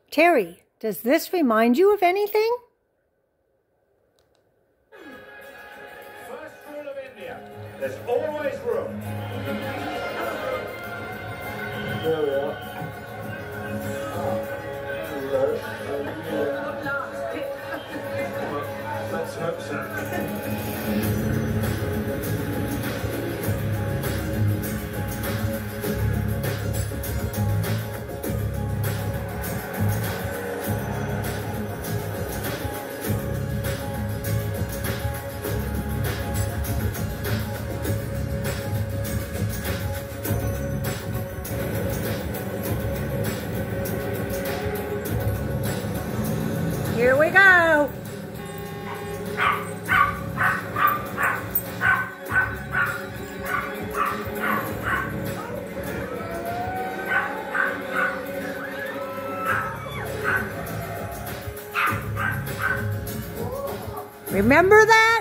Terry, does this remind you of anything? First rule of India, there's always room. There we are. Let's hope so. Here we go. Remember that?